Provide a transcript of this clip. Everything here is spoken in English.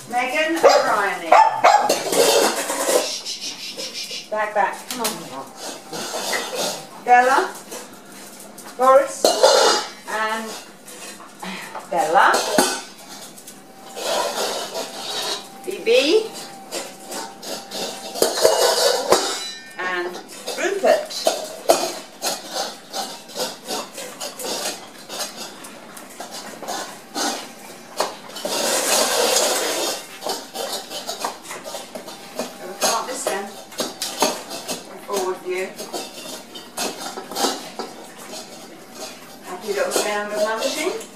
Megan O'Reilly. Back, back. Come on. Bella, Boris, and Bella. BB. And Rupert. Happy little sound of munching.